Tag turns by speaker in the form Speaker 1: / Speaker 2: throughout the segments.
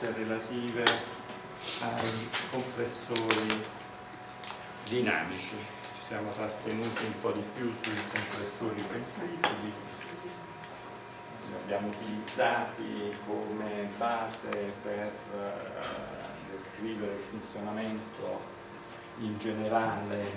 Speaker 1: notizie relative ai compressori dinamici. Ci siamo trattenuti un po' di più sui compressori centrifughi, li abbiamo utilizzati come base per descrivere il funzionamento in generale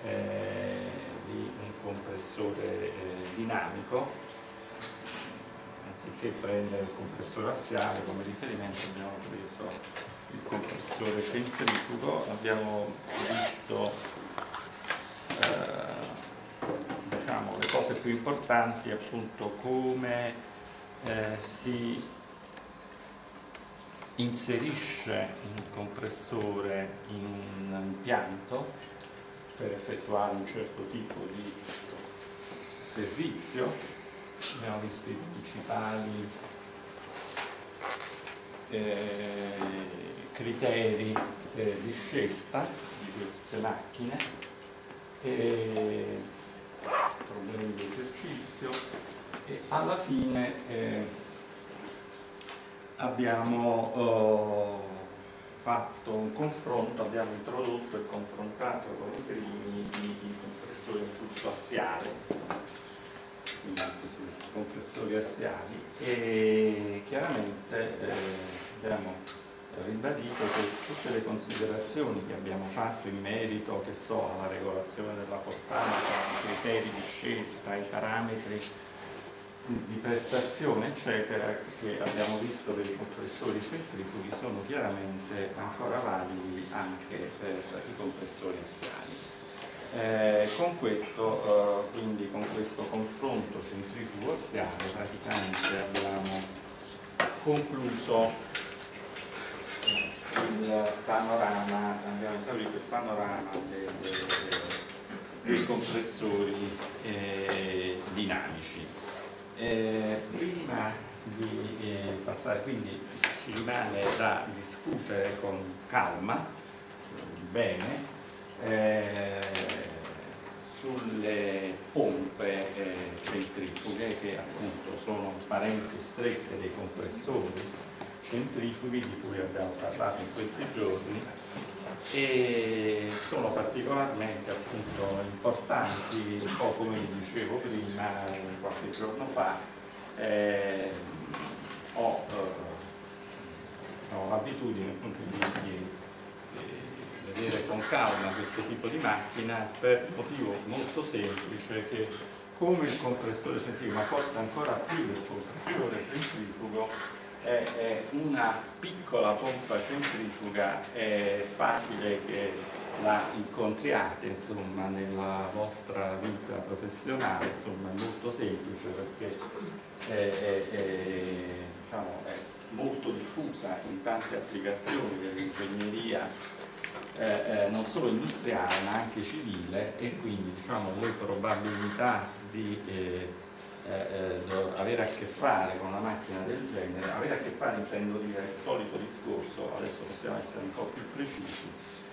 Speaker 1: di un compressore dinamico. Anziché prendere il compressore assiale come riferimento abbiamo preso il compressore centrifugo, abbiamo visto diciamo, le cose più importanti, appunto come si inserisce il compressore in un impianto per effettuare un certo tipo di servizio. Abbiamo visto i principali criteri di scelta di queste macchine, problemi di esercizio, e alla fine abbiamo fatto un confronto, abbiamo introdotto e confrontato con i primi i compressori in flusso assiale, quindi compressori assiali, e chiaramente abbiamo ribadito che tutte le considerazioni che abbiamo fatto in merito, che so, alla regolazione della portata, ai criteri di scelta, ai parametri di prestazione, eccetera, che abbiamo visto per i compressori centrifughi, sono chiaramente ancora validi anche per i compressori assiali. Con questo, quindi con questo confronto centrifugo assiale, praticamente abbiamo concluso il panorama, abbiamo esaurito il panorama dei compressori dinamici. Prima di passare, quindi ci rimane da discutere con calma, bene, sulle pompe centrifughe, che appunto sono parenti strette dei compressori centrifughi di cui abbiamo parlato in questi giorni, e sono particolarmente appunto importanti, un po' come vi dicevo prima, qualche giorno fa ho l'abitudine appunto di vedere con calma questo tipo di macchina, per un motivo molto semplice, che come il compressore centrifugo, ma forse ancora più del compressore centrifugo, è una piccola pompa centrifuga, è facile che la incontriate, insomma, nella vostra vita professionale, insomma, è molto semplice perché diciamo, è molto diffusa in tante applicazioni dell'ingegneria, non solo industriale ma anche civile, e quindi diciamo, le probabilità di avere a che fare con una macchina del genere, avere a che fare intendo dire il solito discorso, adesso possiamo essere un po' più precisi,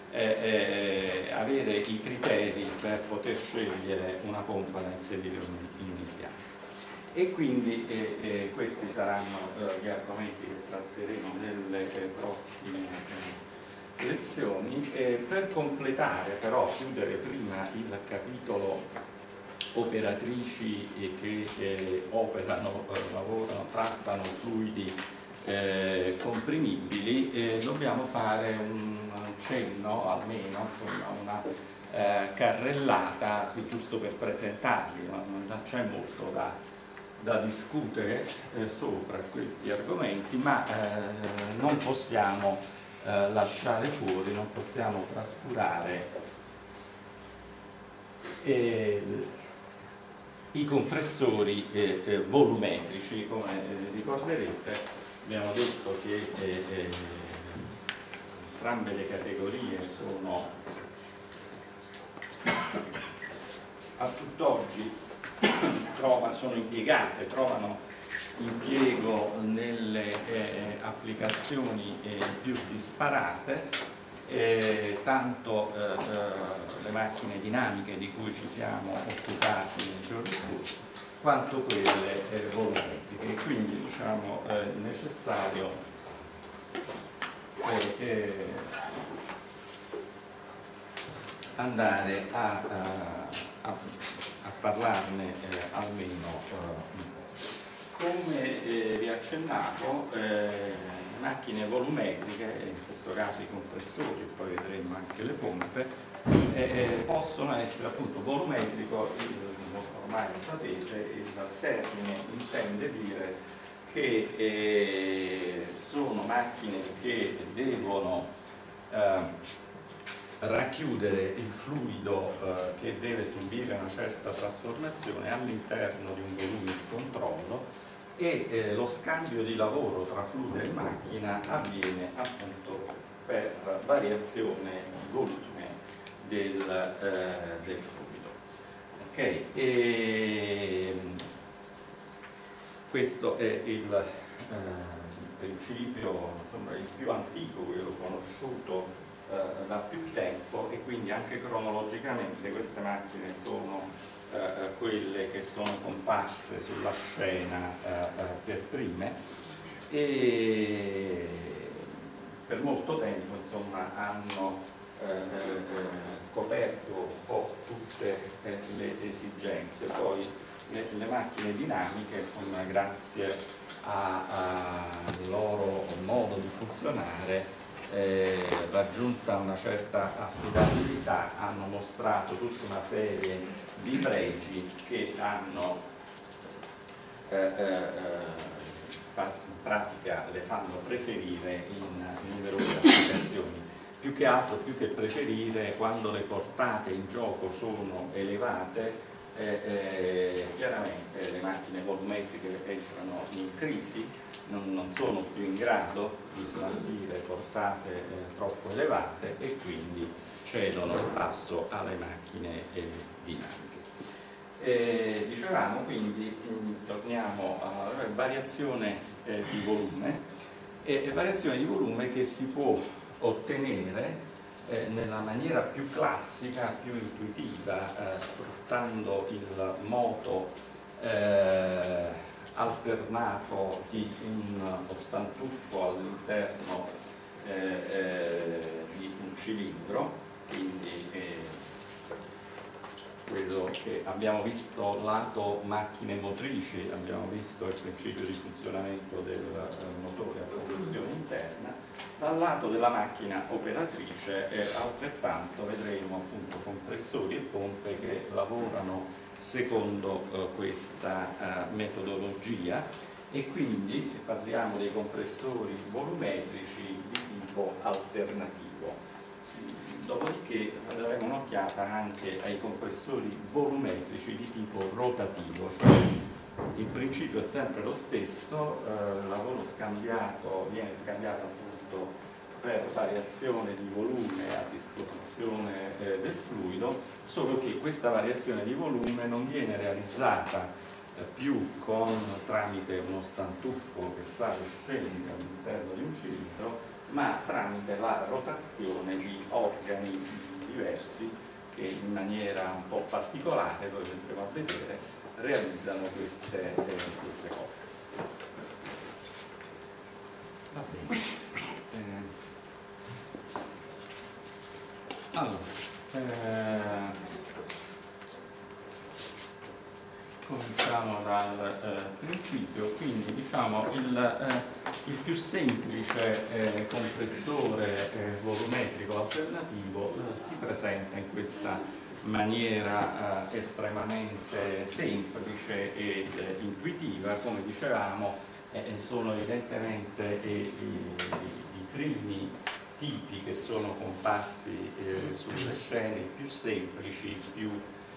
Speaker 1: avere i criteri per poter scegliere una pompa da inserire in un impianto. E quindi questi saranno gli argomenti che tratteremo nelle prossime lezioni. Per completare però, chiudere prima il capitolo operatrici che operano, lavorano, trattano fluidi comprimibili, dobbiamo fare un cenno, almeno insomma, una carrellata, giusto per presentarli, non c'è molto da discutere sopra questi argomenti, ma non possiamo lasciare fuori, non possiamo trascurare i compressori volumetrici. Come ricorderete, abbiamo detto che entrambe le categorie sono a tutt'oggi sono impiegate, trovano impiego nelle applicazioni più disparate, tanto le macchine dinamiche di cui ci siamo occupati nei giorni scorsi, quanto quelle volumetriche. Quindi diciamo è necessario andare a parlarne almeno un po'. Come vi accennato, macchine volumetriche, in questo caso i compressori, poi vedremo anche le pompe, possono essere appunto volumetrico, ormai lo sapete, il termine intende dire che sono macchine che devono racchiudere il fluido che deve subire una certa trasformazione all'interno di un volume di controllo e lo scambio di lavoro tra fluido e macchina avviene appunto per variazione di volume del fluido. Ok? Questo è il principio, insomma, il più antico, quello conosciuto da più tempo, e quindi anche cronologicamente queste macchine sono quelle che sono comparse sulla scena per prime e per molto tempo, insomma, hanno coperto un po' tutte le esigenze. Poi le macchine dinamiche, insomma, grazie al loro modo di funzionare, raggiunta una certa affidabilità, hanno mostrato tutta una serie di pregi che hanno in pratica le fanno preferire in numerose applicazioni. Più che altro, più che preferire, quando le portate in gioco sono elevate, chiaramente le macchine volumetriche entrano in crisi, non sono più in grado di smaltire portate troppo elevate e quindi cedono il passo alle macchine dinamiche. Dicevamo quindi, torniamo alla variazione di volume, variazione di volume che si può ottenere nella maniera più classica, più intuitiva, sfruttando il moto alternato di uno stantuffo all'interno di un cilindro, quindi quello che abbiamo visto lato macchine motrici, abbiamo visto il principio di funzionamento del motore a combustione interna. Dal lato della macchina operatrice altrettanto vedremo appunto compressori e pompe che lavorano secondo questa metodologia, e quindi parliamo dei compressori volumetrici di tipo alternativo. Dopodiché daremo un'occhiata anche ai compressori volumetrici di tipo rotativo, cioè il principio è sempre lo stesso, il lavoro scambiato viene scambiato appunto per variazione di volume a disposizione del fluido, solo che questa variazione di volume non viene realizzata più tramite uno stantuffo che sale e scende all'interno di un cilindro, ma tramite la rotazione di organi diversi che in maniera un po' particolare, poi andremo a vedere, realizzano queste cose. Va bene. Allora, cominciamo dal principio, quindi diciamo il più semplice compressore volumetrico alternativo si presenta in questa maniera estremamente semplice ed intuitiva. Come dicevamo, sono evidentemente i primi tipi che sono comparsi sulle scene, più semplici, più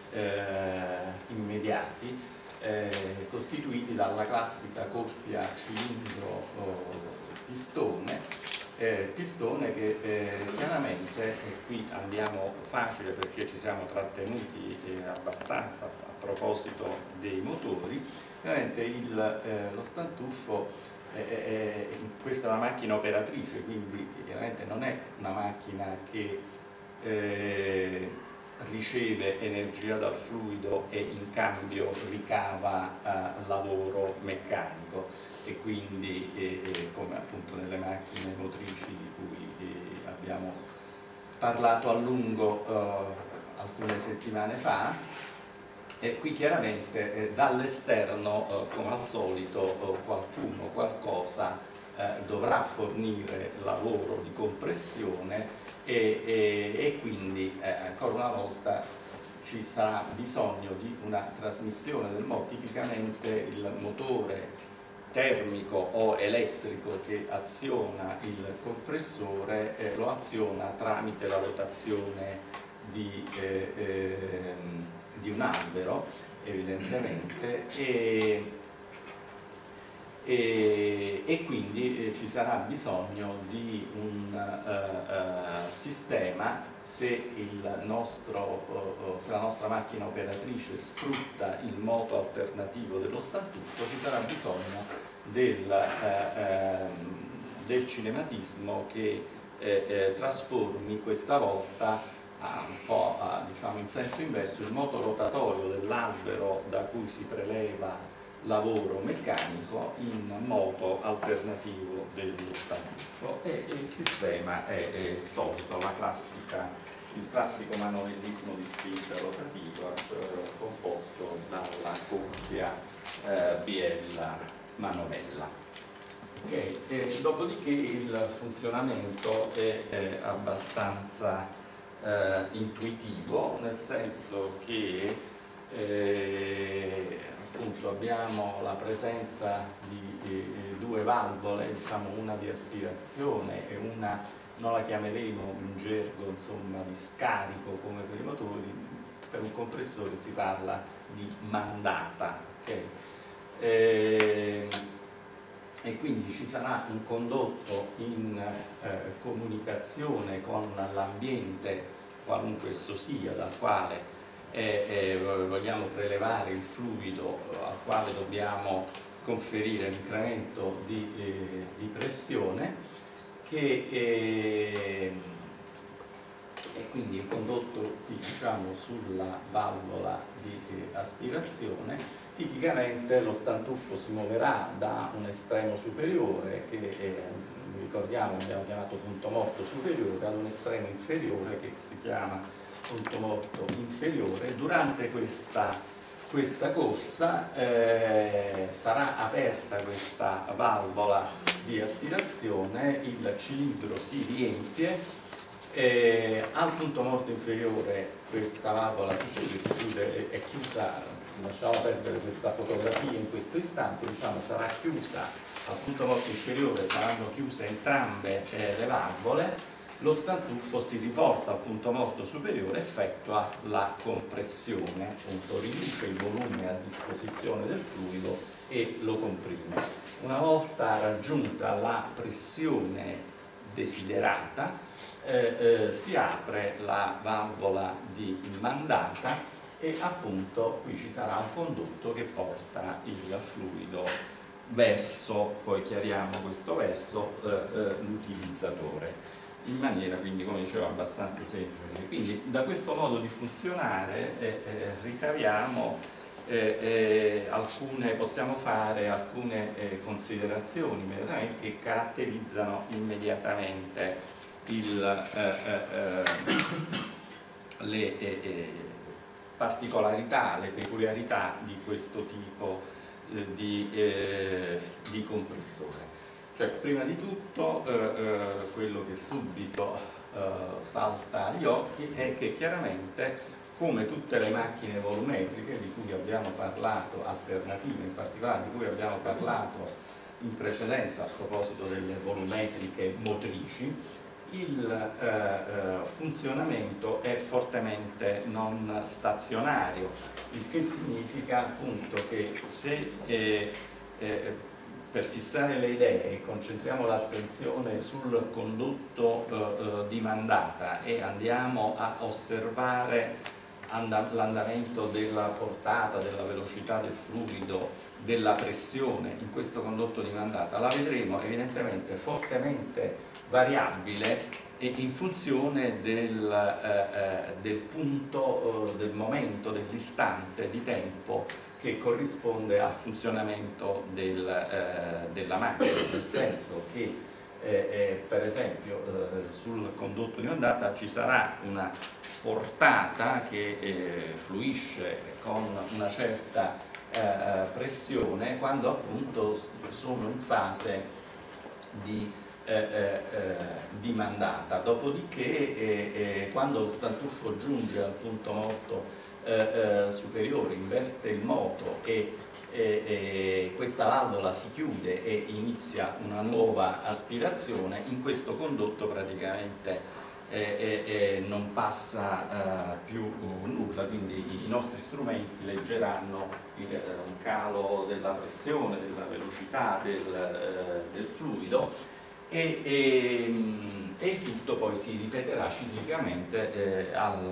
Speaker 1: immediati, costituiti dalla classica coppia cilindro-pistone, pistone che chiaramente, qui andiamo facile perché ci siamo trattenuti abbastanza a proposito dei motori, chiaramente lo stantuffo questa è una macchina operatrice, quindi chiaramente non è una macchina che
Speaker 2: riceve energia dal fluido e in cambio ricava lavoro meccanico, e quindi come appunto nelle macchine motrici di cui abbiamo parlato a lungo alcune settimane fa. E qui chiaramente dall'esterno, come al solito, qualcuno, qualcosa dovrà fornire lavoro di compressione e quindi ancora una volta ci sarà bisogno di una trasmissione del motore. Tipicamente il motore termico o elettrico che aziona il compressore lo aziona tramite la rotazione di un albero, evidentemente, e quindi ci sarà bisogno di un sistema. Se la nostra macchina operatrice sfrutta il moto alternativo dello statuto, ci sarà bisogno del cinematismo che trasformi questa volta un po' diciamo in senso inverso il moto rotatorio dell'albero da cui si preleva lavoro meccanico in moto alternativo dello statuffo, e il sistema è il solito, il classico manovellismo di spinta rotativa composto dalla coppia biella-manovella. Okay. Dopodiché il funzionamento è abbastanza intuitivo, nel senso che appunto abbiamo la presenza di due valvole, diciamo una di aspirazione e una, non la chiameremo in gergo, insomma, di scarico come per i motori. Per un compressore si parla di mandata, okay? E quindi ci sarà un condotto in comunicazione con l'ambiente, qualunque esso sia, dal quale vogliamo prelevare il fluido, al quale dobbiamo conferire l'incremento di pressione, e quindi il condotto qui, diciamo, sulla valvola di aspirazione. Tipicamente lo stantuffo si muoverà da un estremo superiore, che ricordiamo abbiamo chiamato punto morto superiore, ad un estremo inferiore che si chiama punto morto inferiore. Durante questa corsa sarà aperta questa valvola di aspirazione, il cilindro si riempie, al punto morto inferiore questa valvola si chiude, è chiusa. Lasciamo perdere questa fotografia in questo istante, diciamo sarà chiusa al punto morto inferiore, saranno chiuse entrambe le valvole, lo stantuffo si riporta al punto morto superiore, effettua la compressione, appunto riduce il volume a disposizione del fluido e lo comprime. Una volta raggiunta la pressione desiderata, si apre la valvola di mandata e appunto qui ci sarà un condotto che porta il fluido verso, poi chiariamo questo verso, l'utilizzatore, in maniera quindi, come dicevo, abbastanza semplice. Quindi da questo modo di funzionare ricaviamo possiamo fare alcune considerazioni che caratterizzano immediatamente le particolarità, le peculiarità di questo tipo di compressore. Cioè, prima di tutto quello che subito salta agli occhi è che chiaramente, come tutte le macchine volumetriche di cui abbiamo parlato, alternative in particolare, di cui abbiamo parlato in precedenza a proposito delle volumetriche motrici, il funzionamento è fortemente non stazionario, il che significa appunto che se per fissare le idee concentriamo l'attenzione sul condotto di mandata e andiamo a osservare l'andamento della portata, della velocità del fluido, della pressione in questo condotto di mandata, la vedremo evidentemente fortemente variabile in funzione del punto, del momento, dell'istante di tempo che corrisponde al funzionamento della macchina, nel senso che per esempio sul condotto di ondata ci sarà una portata che fluisce con una certa pressione quando appunto sono in fase di mandata, dopodiché quando lo stantuffo giunge al punto morto superiore, inverte il moto e questa valvola si chiude e inizia una nuova aspirazione, in questo condotto praticamente non passa più nulla, quindi i nostri strumenti leggeranno un calo della pressione, della velocità del fluido e il tutto poi si ripeterà ciclicamente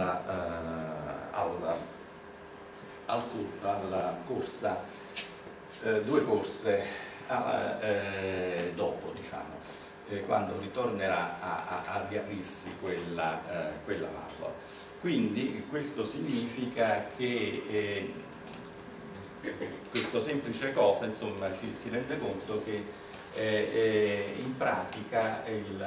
Speaker 2: alla corsa, due corse dopo, diciamo, quando ritornerà a riaprirsi quella valvola. Quindi questo significa che questa semplice cosa, insomma, si rende conto che in pratica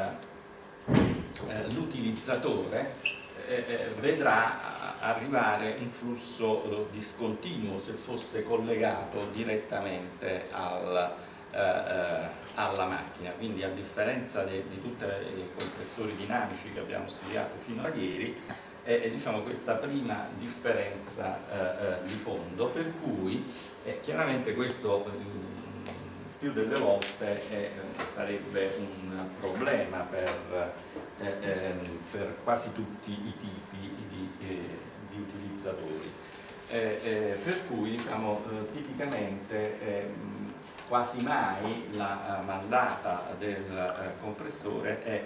Speaker 2: l'utilizzatore vedrà arrivare un flusso discontinuo se fosse collegato direttamente alla macchina, quindi a differenza di tutti i compressori dinamici che abbiamo studiato fino a ieri, diciamo questa prima differenza di fondo, per cui chiaramente questo più delle volte sarebbe un problema per quasi tutti i tipi di utilizzatori, per cui diciamo tipicamente quasi mai la mandata del compressore è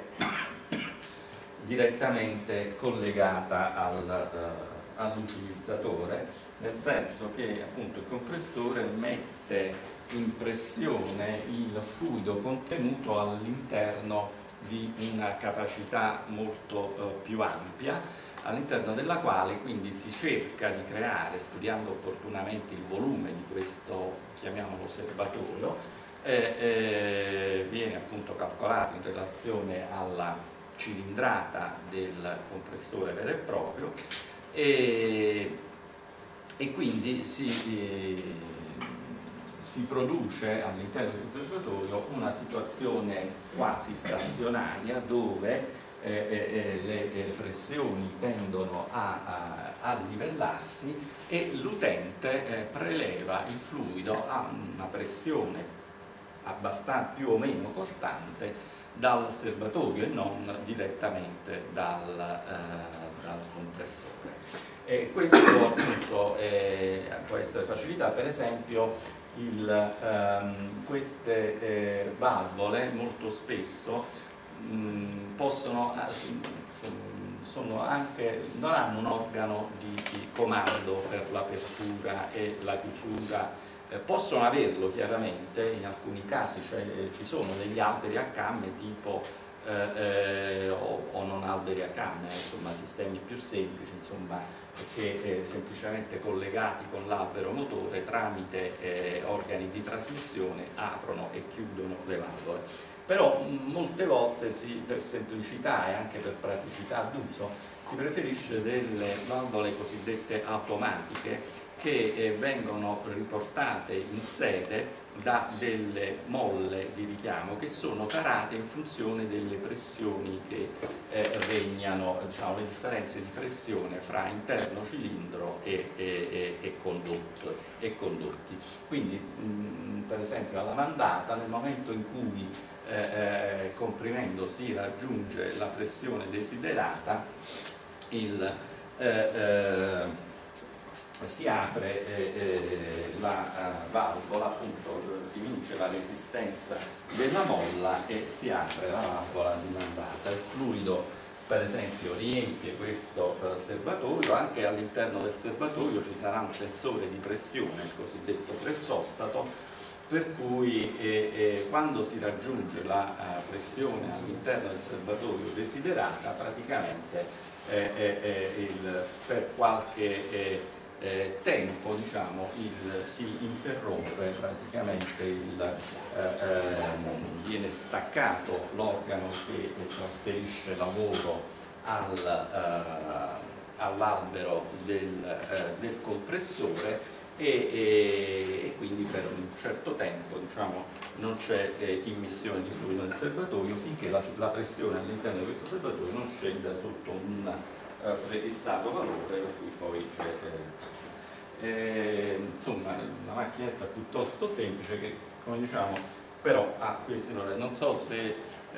Speaker 2: direttamente collegata all'utilizzatore, nel senso che appunto il compressore mette in pressione il fluido contenuto all'interno di una capacità molto più ampia, all'interno della quale quindi si cerca di creare, studiando opportunamente il volume di questo, chiamiamolo serbatoio, viene appunto calcolato in relazione alla cilindrata del compressore vero e proprio e quindi si produce all'interno del serbatoio una situazione quasi stazionaria dove le pressioni tendono a livellarsi e l'utente preleva il fluido a una pressione abbastanza più o meno costante dal serbatoio e non direttamente dal compressore. E questo appunto può essere facilitato, per esempio queste valvole molto spesso possono non hanno un organo di comando per l'apertura e la chiusura, possono averlo chiaramente in alcuni casi, cioè ci sono degli alberi a camme tipo o non alberi a camme, insomma sistemi più semplici, insomma, che semplicemente collegati con l'albero motore tramite organi di trasmissione aprono e chiudono le valvole. Però molte volte per semplicità e anche per praticità d'uso si preferisce delle valvole cosiddette automatiche che vengono riportate in sede da delle molle di richiamo che sono tarate in funzione delle pressioni che regnano, diciamo, le differenze di pressione fra interno cilindro e condotti. Quindi per esempio alla mandata, nel momento in cui comprimendo si raggiunge la pressione desiderata, si apre la valvola, appunto si vince la resistenza della molla e si apre la valvola di mandata. Il fluido per esempio riempie questo serbatoio, anche all'interno del serbatoio ci sarà un sensore di pressione, il cosiddetto pressostato, per cui quando si raggiunge la pressione all'interno del serbatoio desiderata, praticamente per qualche tempo, diciamo, si interrompe, praticamente viene staccato l'organo che trasferisce lavoro all'albero del compressore e quindi per un certo tempo, diciamo, non c'è immissione di fluido nel serbatoio finché la pressione all'interno di questo serbatoio non scenda sotto un prefissato valore, per cui poi c'è insomma una macchinetta piuttosto semplice che, come diciamo, però ha questi valori. Non so se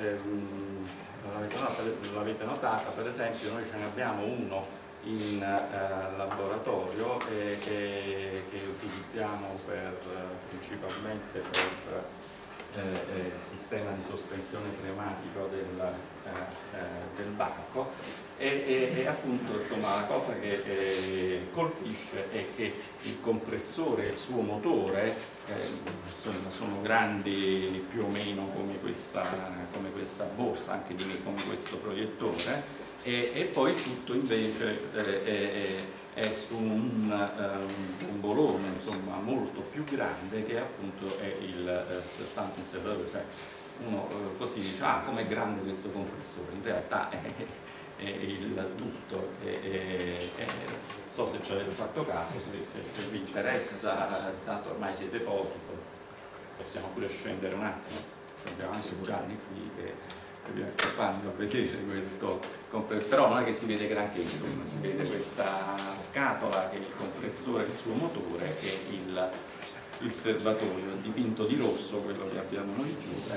Speaker 2: l'avete notata, per esempio noi ce ne abbiamo uno in laboratorio che utilizziamo principalmente per il sistema di sospensione pneumatico del banco e appunto, insomma, la cosa che colpisce è che il compressore e il suo motore insomma, sono grandi più o meno come questa borsa, anche come questo proiettore, e poi tutto invece è su un bombolone, insomma, molto più grande, che appunto è soltanto un serbatoio. Cioè uno così dice: ah, com'è grande questo compressore, in realtà è il tutto. Non so se ci avete fatto caso, se vi interessa, tanto ormai siete pochi, possiamo pure scendere un attimo, abbiamo anche Gianni qui che vi accompagno a vedere questo, però non è che si vede granché, insomma, si vede questa scatola che è il compressore, il suo motore, e il serbatoio dipinto di rosso, quello che abbiamo noi giù,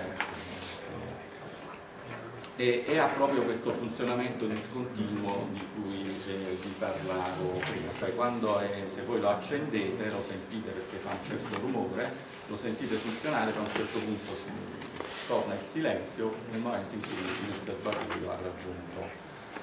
Speaker 2: e ha proprio questo funzionamento discontinuo di cui vi parlavo prima, cioè quando se voi lo accendete lo sentite perché fa un certo rumore, lo sentite funzionare, poi a un certo punto torna il silenzio nel momento in cui il serbatoio ha raggiunto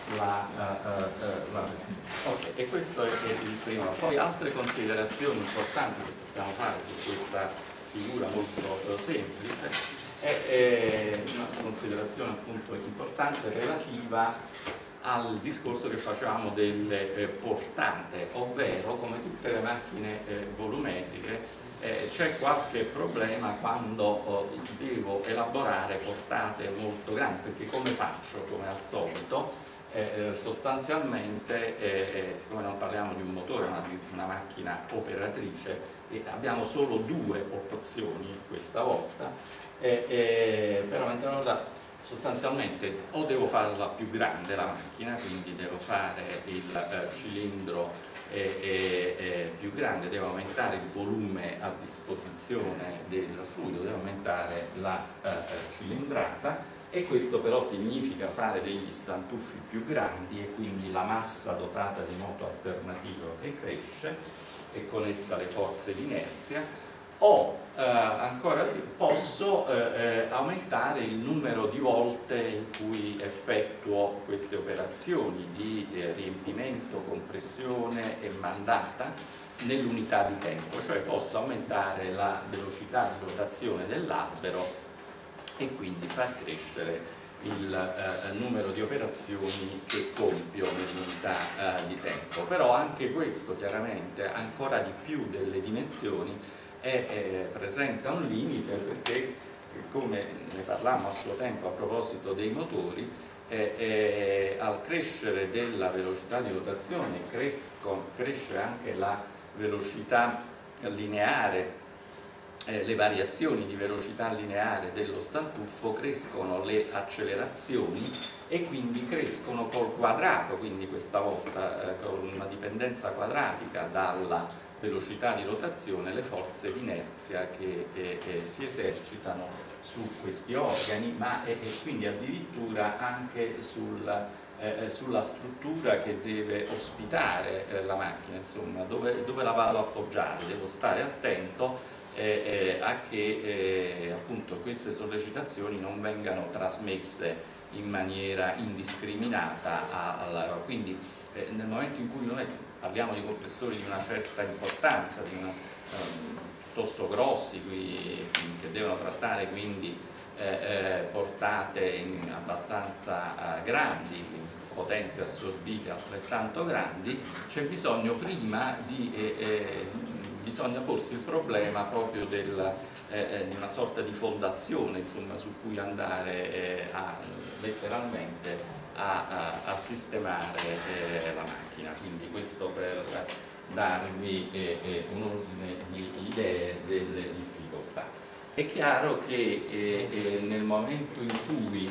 Speaker 2: okay, e questo è il primo. Poi altre considerazioni importanti che possiamo fare su questa figura molto semplice è una considerazione appunto importante relativa al discorso che facevamo delle portate, ovvero come tutte le macchine volumetriche c'è qualche problema quando devo elaborare portate molto grandi, perché come faccio? Come al solito, sostanzialmente, siccome non parliamo di un motore ma di una macchina operatrice, abbiamo solo due opzioni questa volta, però sostanzialmente o devo farla più grande la macchina, quindi devo fare il cilindro più grande, devo aumentare il volume a disposizione del fluido, devo aumentare la cilindrata, e questo però significa fare degli stantuffi più grandi e quindi la massa dotata di moto alternativo che cresce e con essa le forze di inerzia, o ancora posso aumentare il numero di volte in cui effettuo queste operazioni di riempimento, compressione e mandata nell'unità di tempo, cioè posso aumentare la velocità di rotazione dell'albero e quindi far crescere il numero di operazioni che compio nell'unità di tempo. Però anche questo chiaramente, ancora di più delle dimensioni, presenta un limite, perché, come ne parlammo a suo tempo a proposito dei motori, al crescere della velocità di rotazione cresce anche la velocità lineare, le variazioni di velocità lineare dello stantuffo, crescono le accelerazioni e quindi crescono col quadrato, quindi questa volta con una dipendenza quadratica dalla velocità di rotazione, le forze di inerzia che si esercitano su questi organi, ma quindi addirittura anche sulla struttura che deve ospitare la macchina, insomma, dove la vado a appoggiare. Devo stare attento a che appunto queste sollecitazioni non vengano trasmesse in maniera indiscriminata, quindi nel momento in cui noi parliamo di compressori di una certa importanza, piuttosto grossi, che devono trattare quindi portate abbastanza grandi, potenze assorbite altrettanto grandi, c'è bisogno prima bisogna porsi il problema proprio di una sorta di fondazione, insomma, su cui andare letteralmente a sistemare la macchina. Quindi questo per darvi un ordine di idee delle difficoltà. È chiaro che nel momento in cui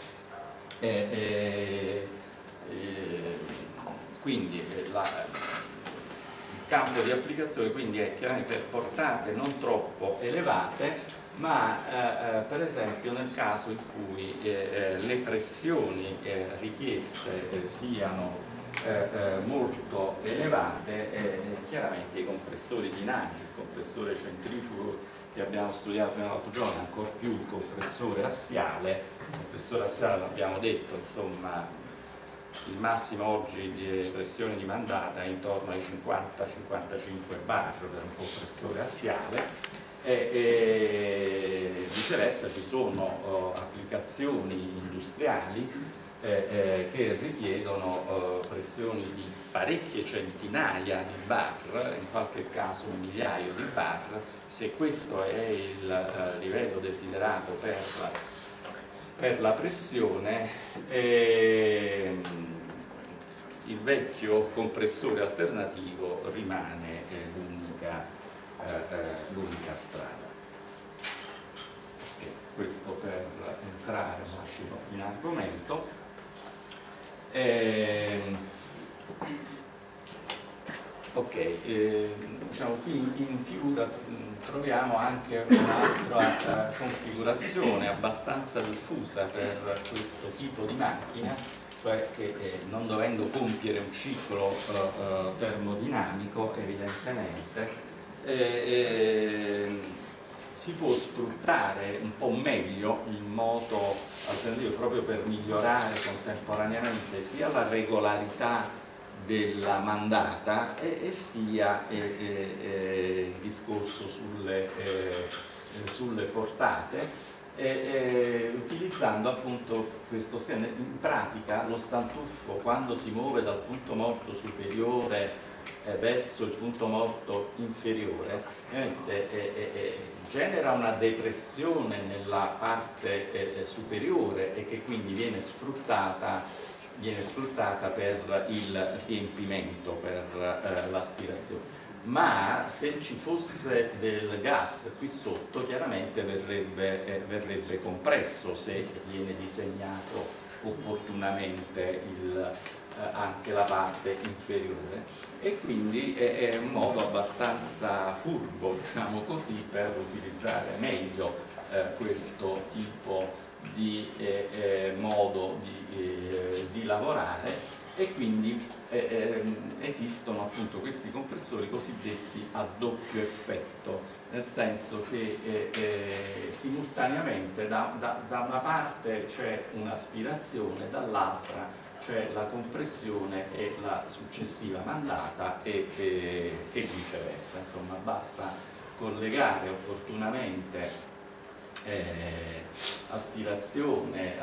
Speaker 2: quindi il campo di applicazione quindi è chiaramente per portate non troppo elevate, ma per esempio nel caso in cui le pressioni richieste siano molto elevate, chiaramente i compressori dinamici, il compressore centrifugo che abbiamo studiato l'altro giorno, ancora più il compressore assiale l'abbiamo detto, insomma, il massimo oggi di pressione dimandata è intorno ai 50-55 bar per un compressore assiale, e viceversa ci sono applicazioni industriali che richiedono pressioni di parecchie centinaia di bar, in qualche caso un migliaio di bar. Se questo è il livello desiderato per la pressione, il vecchio compressore alternativo rimane l'unica strada. Questo per entrare un attimo in argomento. Diciamo qui in figura troviamo anche un'altra configurazione abbastanza diffusa per questo tipo di macchina, cioè che non dovendo compiere un ciclo termodinamico evidentemente si può sfruttare un po' meglio il modo alternativo proprio per migliorare contemporaneamente sia la regolarità della mandata e sia il discorso sulle portate, utilizzando appunto questo schema. In pratica lo stantuffo, quando si muove dal punto morto superiore verso il punto morto inferiore, genera una depressione nella parte superiore e che quindi viene sfruttata per il riempimento, per l'aspirazione. Ma se ci fosse del gas qui sotto, chiaramente verrebbe compresso, se viene disegnato opportunamente anche la parte inferiore, e quindi è un modo abbastanza furbo, diciamo così, per utilizzare meglio questo tipo di modo di lavorare, e quindi esistono appunto questi compressori cosiddetti a doppio effetto, nel senso che simultaneamente da una parte c'è un'aspirazione, dall'altra c'è la compressione e la successiva mandata e viceversa. Insomma, basta collegare opportunamente aspirazione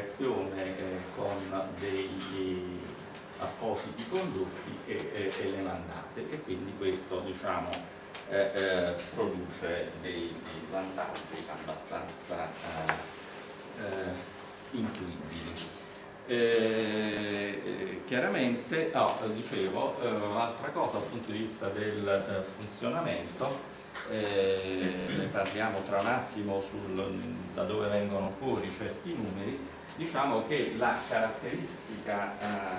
Speaker 2: con dei appositi condotti e le mandate, e quindi questo, diciamo, produce dei vantaggi abbastanza intuibili. Chiaramente, dicevo, un'altra cosa dal punto di vista del funzionamento, ne parliamo tra un attimo da dove vengono fuori certi numeri. Diciamo che la caratteristica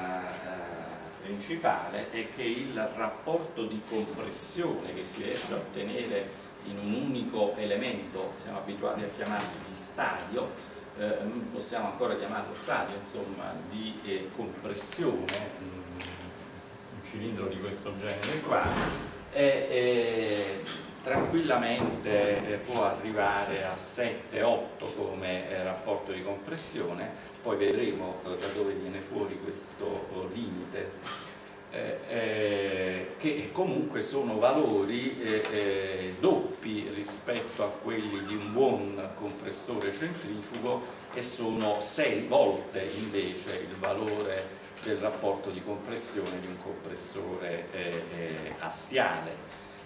Speaker 2: principale è che il rapporto di compressione che si riesce a ottenere in un unico elemento, siamo abituati a chiamarli di stadio, possiamo ancora chiamarlo stadio, insomma, di compressione, un cilindro di questo genere qua, tranquillamente può arrivare a 7-8 come rapporto di compressione. Poi vedremo da dove viene fuori questo limite, che comunque sono valori doppi rispetto a quelli di un buon compressore centrifugo, e sono 6 volte invece il valore del rapporto di compressione di un compressore assiale.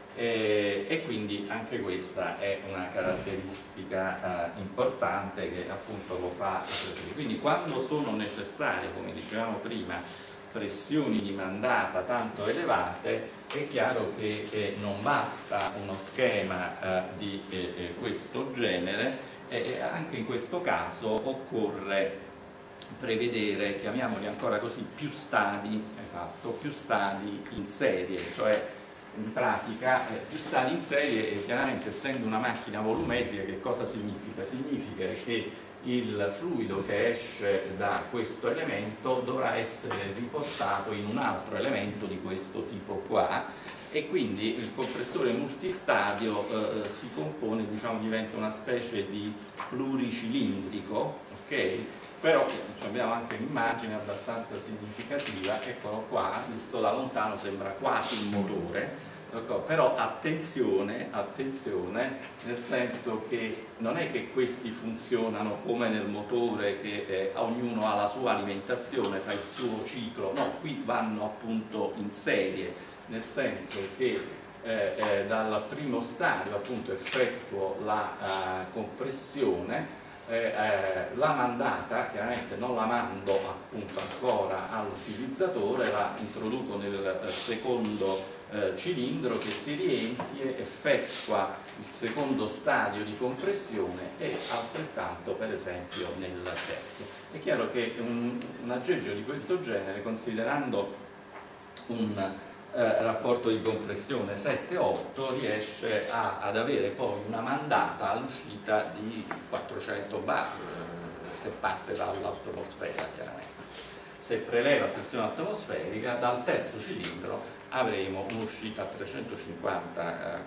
Speaker 2: E quindi anche questa è una caratteristica importante che appunto lo fa. Quindi quando sono necessarie, come dicevamo prima, pressioni di mandata tanto elevate, è chiaro che non basta uno schema di questo genere, e anche in questo caso occorre prevedere, chiamiamoli ancora così, più stadi, esatto, più stadi in serie, cioè in pratica più stadi in serie. Chiaramente, essendo una macchina volumetrica, che cosa significa? Significa che il fluido che esce da questo elemento dovrà essere riportato in un altro elemento di questo tipo qua, e quindi il compressore multistadio si compone, diciamo, diventa una specie di pluricilindrico, ok? Però abbiamo anche un'immagine abbastanza significativa, eccolo qua, visto da lontano sembra quasi un motore, però attenzione, nel senso che non è che questi funzionano come nel motore, che ognuno ha la sua alimentazione, fa il suo ciclo, no, qui vanno appunto in serie, nel senso che dal primo stadio appunto effettuo la compressione, la mandata chiaramente non la mando appunto ancora all'utilizzatore, la introduco nel secondo cilindro che si riempie, effettua il secondo stadio di compressione, e altrettanto per esempio nel terzo. È chiaro che un aggeggio di questo genere, considerando un rapporto di compressione 7-8, riesce ad avere poi una mandata all'uscita di 400 bar, se parte dall'atmosfera chiaramente. Se preleva pressione atmosferica, dal terzo cilindro avremo un'uscita a 350-400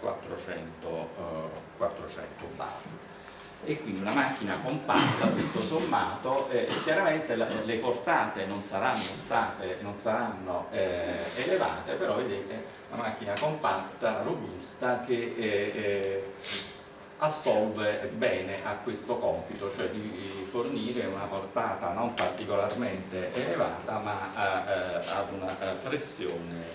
Speaker 2: bar. E quindi una macchina compatta, tutto sommato. Chiaramente le portate non saranno elevate, però vedete una macchina compatta, robusta, che assolve bene a questo compito, cioè di fornire una portata non particolarmente elevata, ma ad una pressione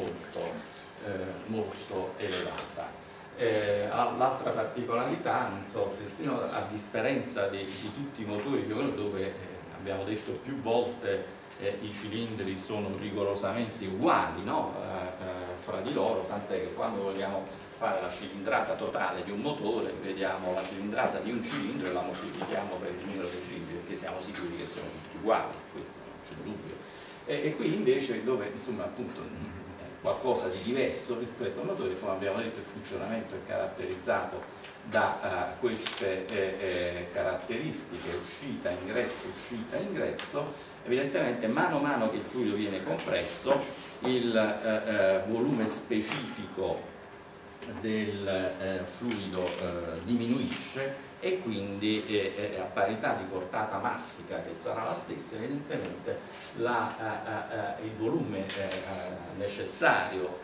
Speaker 2: molto elevata. L'altra particolarità, non so se a differenza di tutti i motori dove abbiamo detto più volte i cilindri sono rigorosamente uguali, no? Fra di loro, tant'è che quando vogliamo fare la cilindrata totale di un motore vediamo la cilindrata di un cilindro e la moltiplichiamo per il numero dei cilindri, perché siamo sicuri che sono tutti uguali, questo non c'è dubbio. E qui invece, dove insomma appunto qualcosa di diverso rispetto al motore, come abbiamo detto il funzionamento è caratterizzato da queste caratteristiche: uscita, ingresso. Evidentemente mano a mano che il fluido viene compresso, il volume specifico del fluido diminuisce, e quindi a parità di portata massica, che sarà la stessa, evidentemente il volume necessario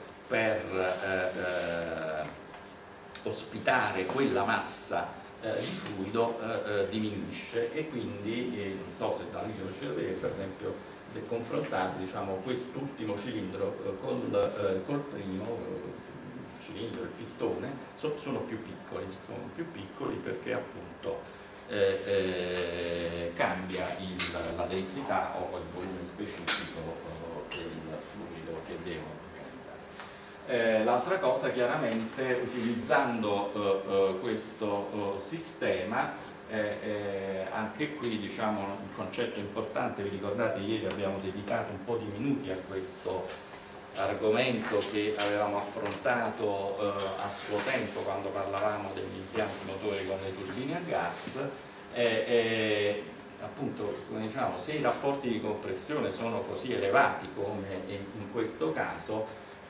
Speaker 2: per ospitare quella massa di fluido diminuisce, e quindi non so se da lì riuscite a vedere, per esempio, se confrontate, diciamo, quest'ultimo cilindro col primo cilindro, il pistone, sono più piccoli perché appunto cambia la densità o il volume specifico del fluido che devo organizzare. L'altra cosa, chiaramente, utilizzando questo sistema, anche qui, diciamo, un concetto importante. Vi ricordate, ieri abbiamo dedicato un po' di minuti a questo argomento che avevamo affrontato a suo tempo quando parlavamo degli impianti motori con le turbine a gas. Appunto, come diciamo, se i rapporti di compressione sono così elevati come in questo caso,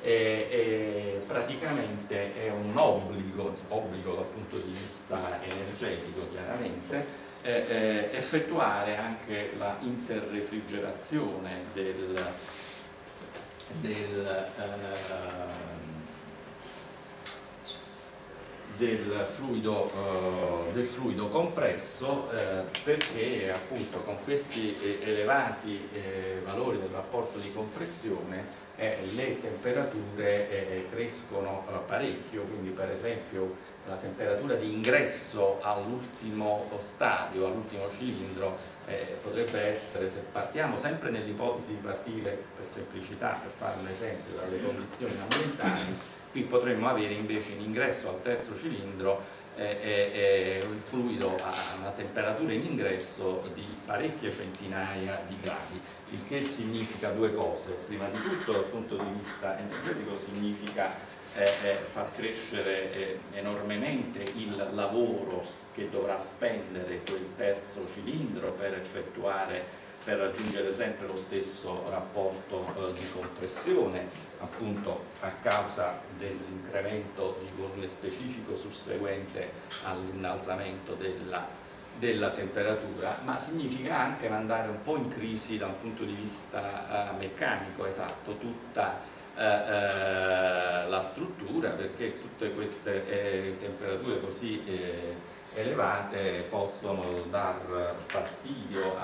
Speaker 2: praticamente è un obbligo dal punto di vista energetico, chiaramente, effettuare anche la interrefrigerazione del fluido compresso, perché appunto con questi elevati valori del rapporto di compressione le temperature crescono parecchio. Quindi per esempio la temperatura di ingresso all'ultimo stadio, all'ultimo cilindro, potrebbe essere, se partiamo sempre nell'ipotesi di partire per semplicità, per fare un esempio, dalle condizioni ambientali, qui potremmo avere invece in ingresso al terzo cilindro il fluido a una temperatura in ingresso di parecchie centinaia di gradi, il che significa due cose. Prima di tutto dal punto di vista energetico significa far crescere enormemente il lavoro che dovrà spendere quel terzo cilindro per raggiungere sempre lo stesso rapporto di compressione, appunto a causa dell'incremento di volume specifico susseguente all'innalzamento della temperatura, ma significa anche mandare un po' in crisi da un punto di vista meccanico, esatto, tutta la struttura, perché tutte queste temperature così elevate possono dar fastidio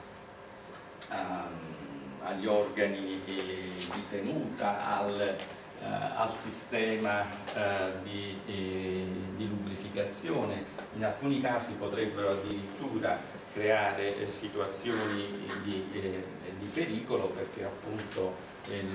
Speaker 2: agli organi di tenuta, al sistema di lubrificazione. In alcuni casi potrebbero addirittura creare situazioni di pericolo, perché appunto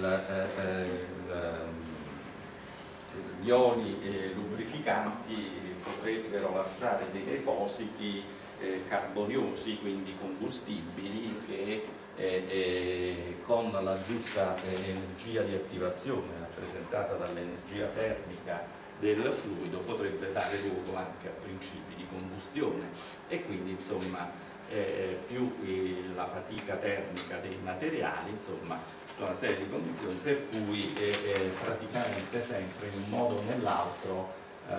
Speaker 2: gli oli lubrificanti potrebbero lasciare dei depositi carboniosi, quindi combustibili, che con la giusta energia di attivazione rappresentata dall'energia termica del fluido potrebbe dare luogo anche a principi di combustione, e quindi insomma più la fatica termica dei materiali, insomma una serie di condizioni per cui praticamente sempre in un modo o nell'altro,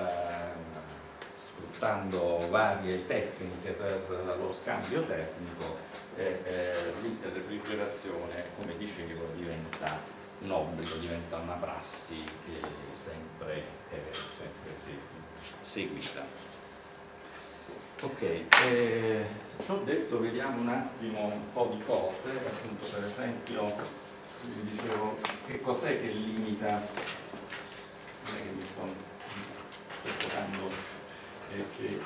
Speaker 2: sfruttando varie tecniche per lo scambio termico, l'interrefrigerazione, come dicevo, diventa un obbligo, diventa una prassi sempre seguita. Ok, ciò detto, vediamo un attimo un po' di cose. Appunto, per esempio, vi dicevo, che cos'è che limita, non è che mi sto preoccupando, che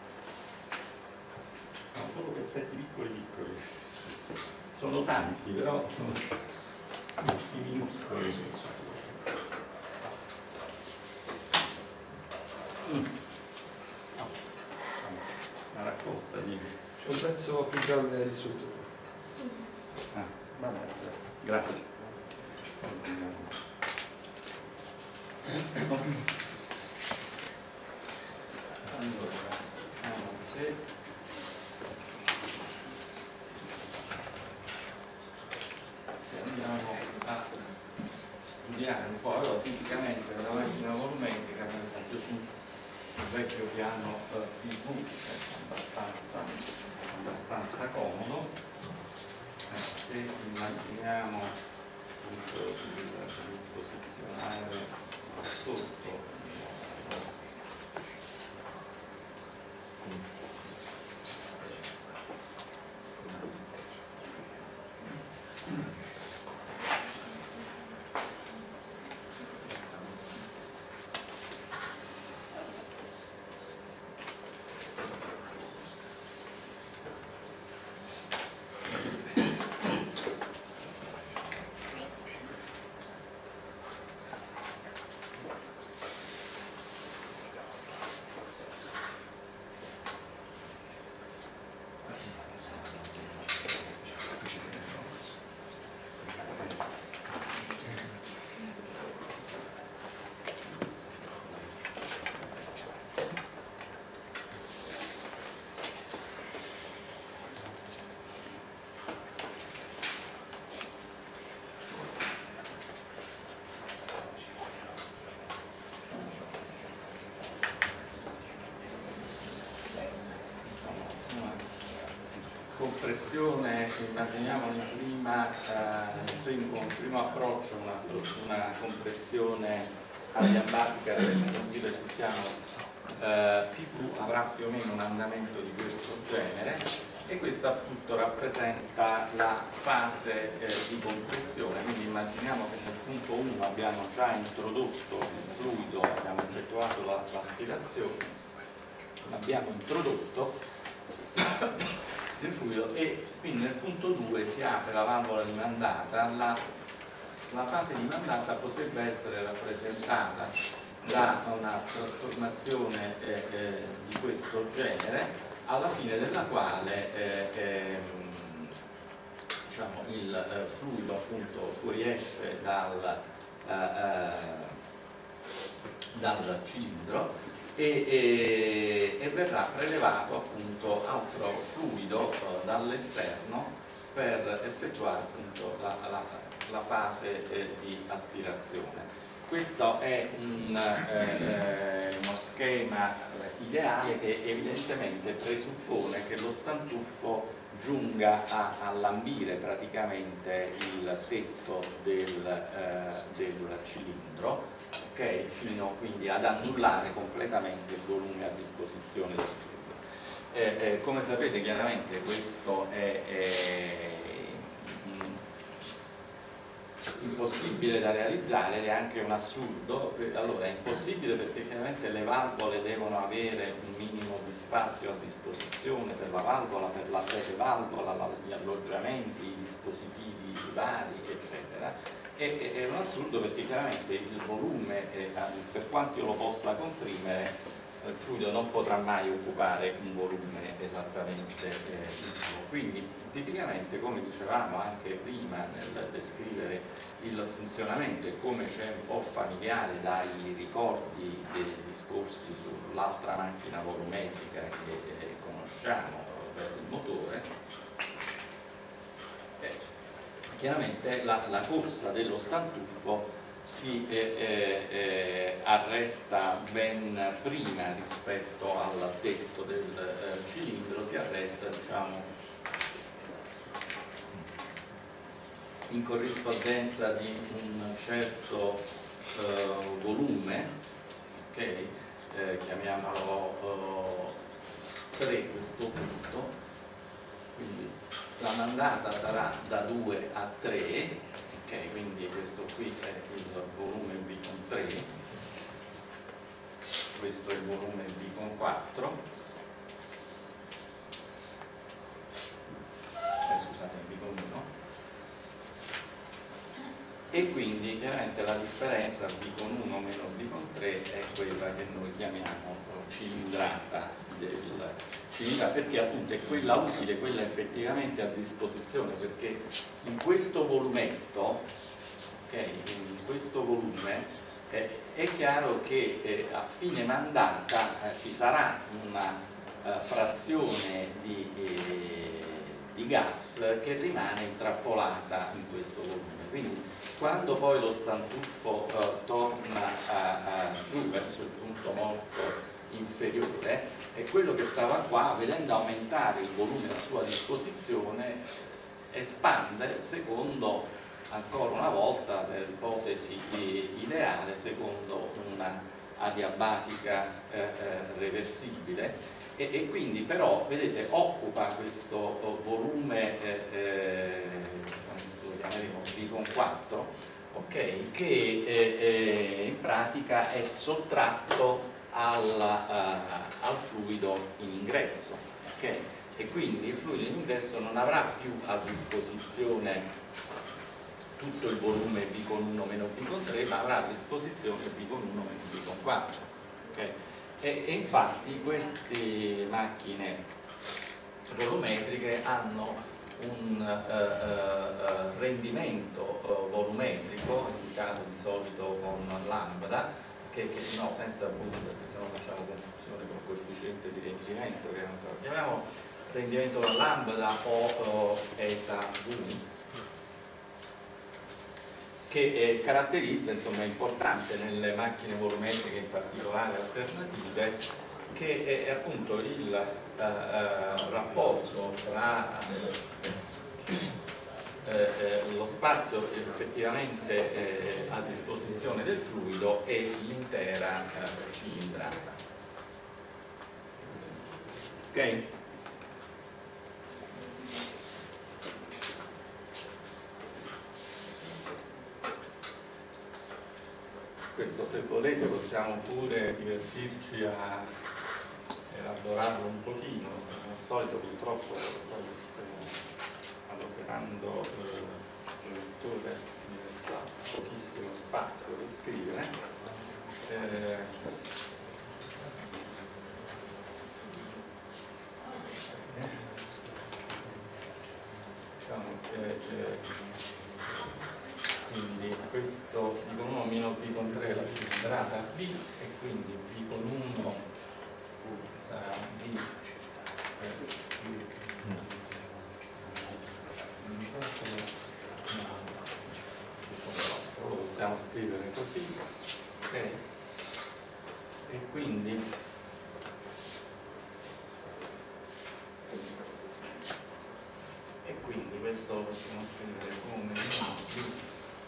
Speaker 2: sono solo pezzetti piccoli, sono tanti, però sono tutti minuscoli. Una raccolta di...
Speaker 3: C'è un pezzo più grande di sotto.
Speaker 2: Vabbè, grazie. Allora, se andiamo a studiare un po', allora tipicamente la macchina volumetrica, per esempio su un vecchio piano TV, abbastanza comodo. Se immaginiamo appunto il posizionare sotto compressione, immaginiamo un primo approccio, una compressione adiabatica, per seguire sul piano PV avrà più o meno un andamento di questo genere, e questa appunto rappresenta la fase di compressione. Quindi immaginiamo che nel punto 1 abbiamo già introdotto il fluido, abbiamo effettuato l'aspirazione, abbiamo introdotto il fluido, e quindi nel punto 2 si apre la valvola di mandata. La fase di mandata potrebbe essere rappresentata da una trasformazione di questo genere, alla fine della quale diciamo, il fluido appunto fuoriesce dal cilindro e verrà prelevato appunto altro fluido dall'esterno per effettuare appunto la fase di aspirazione. Questo è uno schema ideale che evidentemente presuppone che lo stantuffo giunga a lambire praticamente il tetto del cilindro, okay? Fino quindi ad annullare completamente il volume a disposizione del fluido. Come sapete, chiaramente questo è impossibile da realizzare ed è anche un assurdo. Allora, è impossibile perché chiaramente le valvole devono avere un minimo di spazio a disposizione per la valvola, per la sede valvola, gli alloggiamenti, i dispositivi vari, eccetera. È un assurdo perché chiaramente il volume, per quanto io lo possa comprimere, il fluido non potrà mai occupare un volume esattamente uguale. Quindi tipicamente, come dicevamo anche prima nel descrivere il funzionamento, e come c'è un po' familiare dai ricordi dei discorsi sull'altra macchina volumetrica che conosciamo per il motore, chiaramente la corsa dello stantuffo si arresta ben prima rispetto al tetto del cilindro, si arresta, diciamo, in corrispondenza di un certo volume, okay? Chiamiamolo 3 questo punto, quindi la mandata sarà da 2 a 3, ok, quindi questo qui è il volume V con 3, questo è il volume V con 4, scusate, V con 1, e quindi chiaramente la differenza V con 1 meno V con 3 è quella che noi chiamiamo cilindrata del cilindro, perché appunto è quella utile, quella effettivamente a disposizione, perché in questo volumetto, ok, in questo volume è chiaro che a fine mandata ci sarà una frazione di gas che rimane intrappolata in questo volume. Quindi quando poi lo stantuffo torna giù verso il punto morto inferiore, e quello che stava qua, vedendo aumentare il volume a sua disposizione, espande secondo, ancora una volta per ipotesi ideale, secondo una adiabatica reversibile, e quindi però vedete occupa questo volume, lo chiameremo B con 4, okay, che in pratica è sottratto al fluido in ingresso, okay? E quindi il fluido in ingresso non avrà più a disposizione tutto il volume B con 1 meno B con 3, ma avrà a disposizione B con 1 meno B con 4, okay? E infatti queste macchine volumetriche hanno un rendimento volumetrico indicato di solito con lambda, che no, senza V, perché sennò facciamo confusione con coefficiente di rendimento, che chiamiamo rendimento da lambda o eta V, che caratterizza, insomma, è importante nelle macchine volumetriche, in particolare alternative, che è appunto il rapporto tra lo spazio effettivamente a disposizione del fluido e l'intera cilindrata. ok? Questo, se volete, possiamo pure divertirci a elaborarlo un pochino. Al solito purtroppo adoperando il lettore mi resta pochissimo spazio per scrivere. Diciamo che quindi questo B con 1 meno B con 3 la cilindrata B, e quindi B con 1 sarà B lo possiamo scrivere così, ok? E quindi questo lo possiamo scrivere come B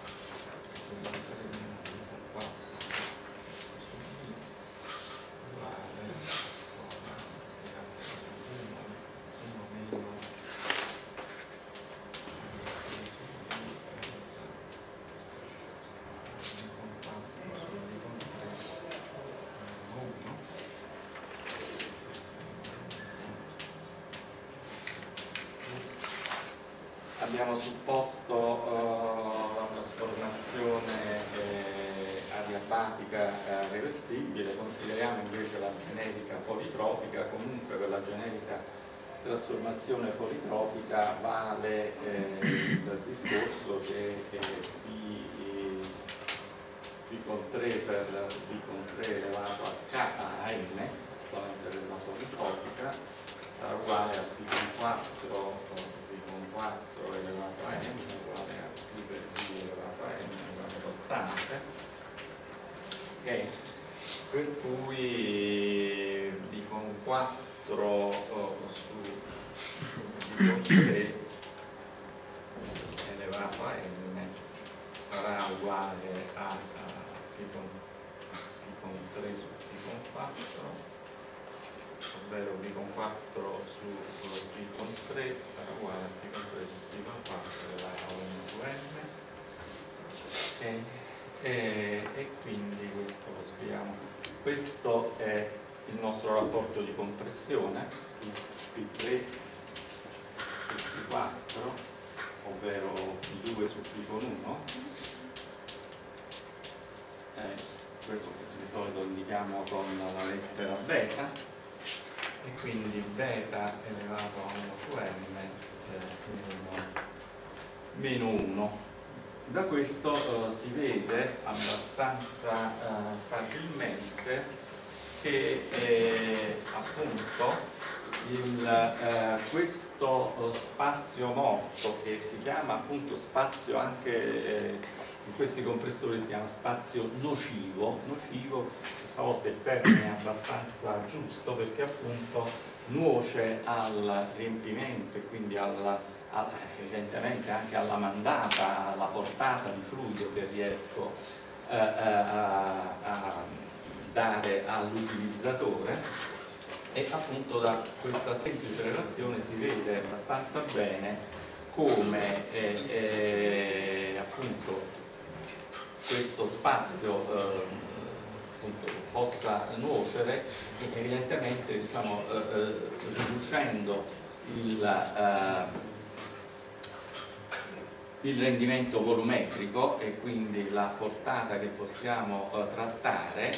Speaker 2: abbiamo supposto la trasformazione adiabatica reversibile, consideriamo invece la generica politropica. Comunque per la generica trasformazione politropica vale il discorso che B con 3 per B con 3 elevato a K a n, esponente della politropica, sarà uguale a B con 4 elevato a n uguale a P per B elevato a n uguale costante, ok? Per cui B con 4 su B con 3 elevato a n sarà uguale a P con 3 su P con 4, ovvero B con 4 su B con 3 sarà uguale a B con 3 su B con 4 elevato a 1 su n, e quindi questo lo scriviamo. Questo è il nostro rapporto di compressione, P3 su P4, ovvero P2 su P con 1, quello che di solito indichiamo con la lettera beta, e quindi beta elevato a 1 su n meno 1. Da questo si vede abbastanza facilmente che appunto questo spazio morto, che si chiama appunto spazio anche in questi compressori si chiama spazio nocivo, stavolta il termine è abbastanza giusto perché appunto nuoce al riempimento e quindi evidentemente anche alla mandata, alla portata di fluido che riesco a dare all'utilizzatore, e appunto da questa semplice relazione si vede abbastanza bene come appunto questo spazio appunto, possa nuocere, evidentemente diciamo, riducendo il rendimento volumetrico e quindi la portata che possiamo trattare,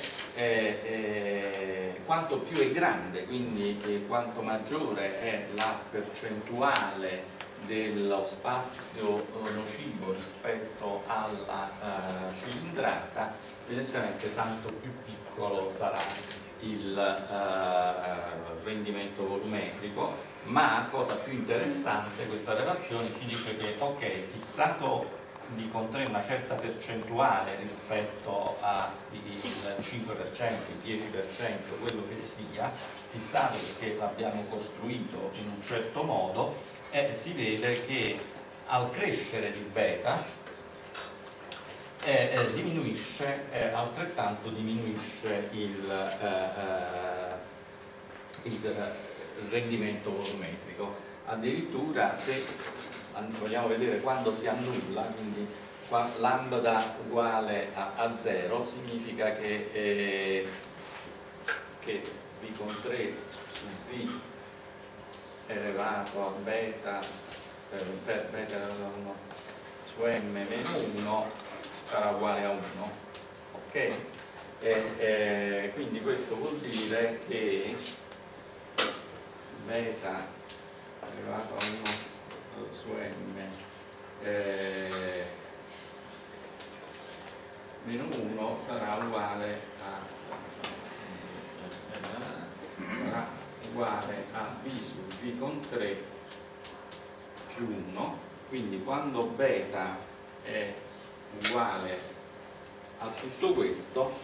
Speaker 2: quanto più è grande, quindi quanto maggiore è la percentuale dello spazio nocivo rispetto alla cilindrata, evidentemente tanto più piccolo sarà il rendimento volumetrico. Ma cosa più interessante, questa relazione ci dice che ok, fissato di con 3 una certa percentuale rispetto al 5%, il 10%, quello che sia, fissato perché l'abbiamo costruito in un certo modo, si vede che al crescere di beta diminuisce, altrettanto diminuisce rendimento volumetrico. Addirittura se vogliamo vedere quando si annulla, quindi lambda uguale a 0 significa che V con 3 su V elevato a beta per beta su m meno 1 sarà uguale a 1, ok? Quindi questo vuol dire che beta elevato a 1 su m meno 1 sarà uguale a V su V con 3 più 1, quindi quando beta è uguale a tutto questo,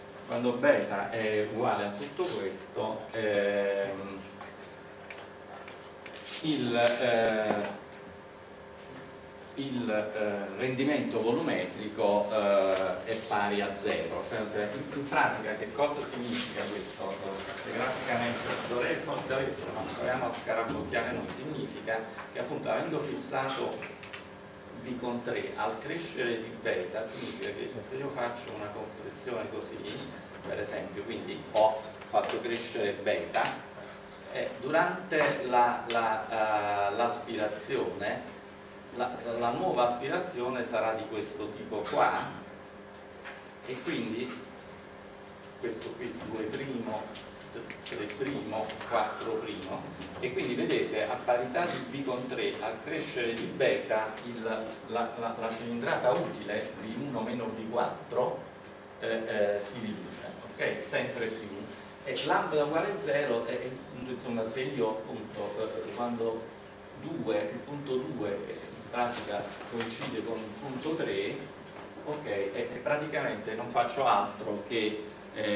Speaker 2: il rendimento volumetrico è pari a 0, cioè in pratica che cosa significa questo? Se graficamente dovrei forse leggerlo, ma proviamo a scarabocchiare noi, significa che appunto avendo fissato V con 3 al crescere di beta, significa che se io faccio una compressione così, per esempio, quindi ho fatto crescere beta, durante l'aspirazione la nuova aspirazione sarà di questo tipo qua, e quindi questo qui 2', 3', 4', e quindi vedete a parità di V con 3 al crescere di beta la cilindrata utile di 1 meno V4 si riduce, ok? Sempre più, e lambda uguale a 0, insomma se io appunto quando il punto 2 pratica coincide con il punto 3, ok, e praticamente non faccio altro che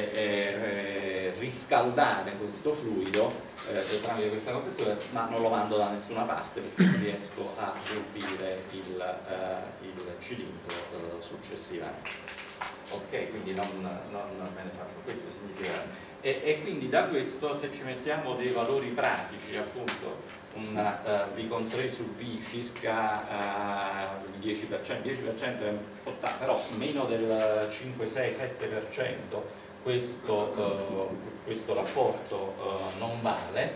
Speaker 2: riscaldare questo fluido tramite questa compressione, ma non lo mando da nessuna parte perché riesco a riempire il cilindro successivamente, ok, quindi non me ne faccio, questo significa, e quindi da questo, se ci mettiamo dei valori pratici, appunto una V con 3 su V circa il 10% è 80, però meno del 5, 6, 7% questo rapporto non vale.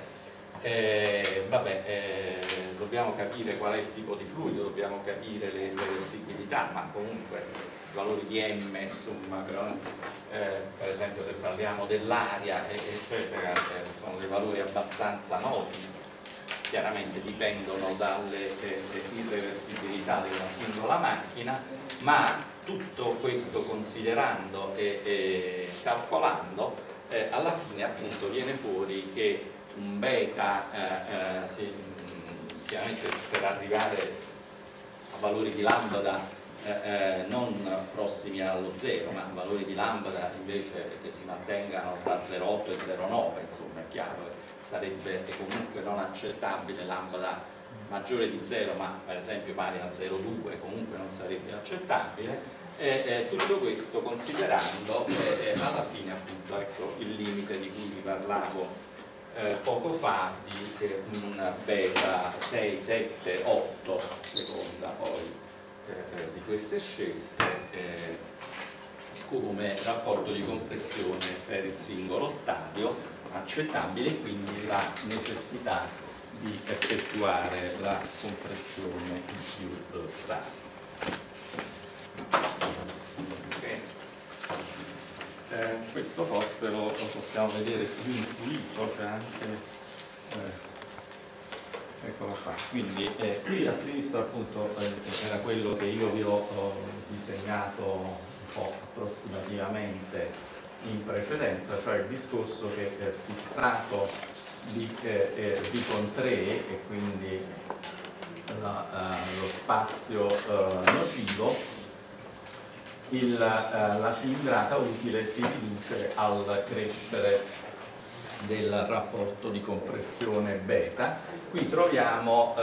Speaker 2: Dobbiamo capire qual è il tipo di fluido, dobbiamo capire le reversibilità, ma comunque i valori di M, insomma, per esempio se parliamo dell'aria eccetera, sono dei valori abbastanza noti. Chiaramente dipendono dalle irreversibilità della singola macchina, ma tutto questo considerando e calcolando, alla fine appunto viene fuori che un beta, chiaramente per arrivare a valori di lambda non prossimi allo 0, ma valori di lambda invece che si mantengano tra 0,8 e 0,9, insomma è chiaro che sarebbe comunque non accettabile lambda maggiore di 0, ma per esempio pari a 0,2 comunque non sarebbe accettabile, tutto questo considerando alla fine appunto ecco il limite di cui vi parlavo poco fa, di un beta 6, 7, 8 a seconda poi di queste scelte come rapporto di compressione per il singolo stadio accettabile, quindi la necessità di effettuare la compressione in più stadi. Questo forse lo possiamo vedere più intuito, c'è anche eccolo qua, quindi qui a sinistra appunto era quello che io vi ho disegnato un po' approssimativamente in precedenza, cioè il discorso che è fissato di V con 3 e quindi lo spazio nocivo, la cilindrata utile si riduce al crescere del rapporto di compressione beta. Qui troviamo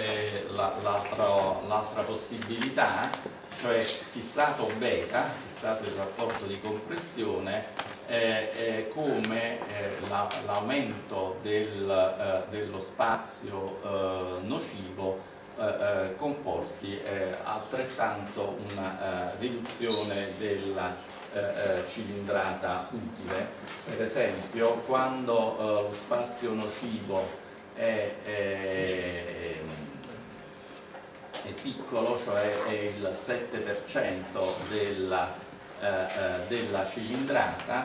Speaker 2: l'altra possibilità, cioè fissato beta, fissato il rapporto di compressione, come l'aumento dello spazio nocivo comporti altrettanto una riduzione della cilindrata utile. Per esempio, quando lo spazio nocivo è piccolo, cioè è il 7% della cilindrata,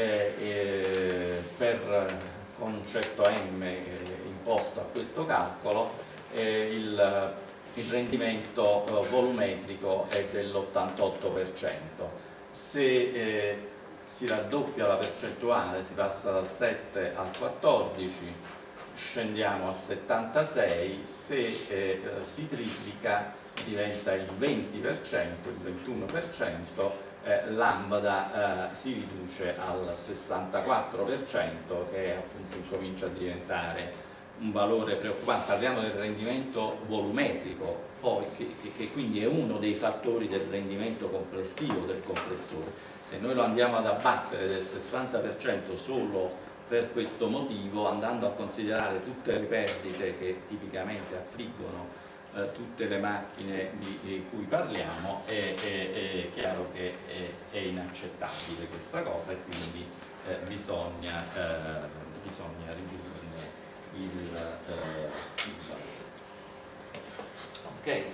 Speaker 2: con un certo M imposto a questo calcolo, il rendimento volumetrico è dell'88%. Se si raddoppia la percentuale, si passa dal 7 al 14, scendiamo al 76, se si triplica diventa il 20%, il 21%, lambda si riduce al 64%, che appunto incomincia a diventare un valore preoccupante. Parliamo del rendimento volumetrico, poi, che quindi è uno dei fattori del rendimento complessivo del compressore. Se noi lo andiamo ad abbattere del 60% solo per questo motivo, andando a considerare tutte le perdite che tipicamente affliggono tutte le macchine di cui parliamo, è chiaro che è inaccettabile questa cosa, e quindi bisogna ridurne il valore. Ok.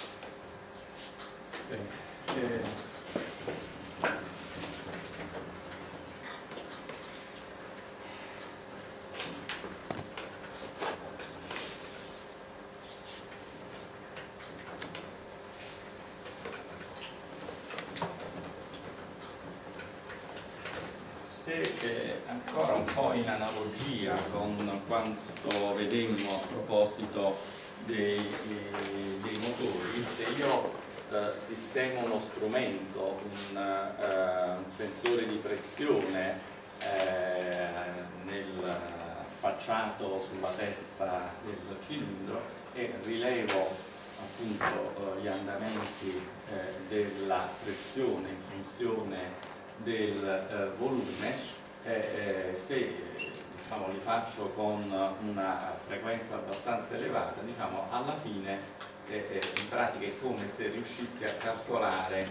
Speaker 2: Ancora un po' in analogia con quanto vedemmo a proposito dei motori, se io sistemo uno strumento, un sensore di pressione affacciato sulla testa del cilindro, e rilevo appunto gli andamenti della pressione in funzione del volume, se diciamo, li faccio con una frequenza abbastanza elevata, diciamo, alla fine in pratica è come se riuscissi a calcolare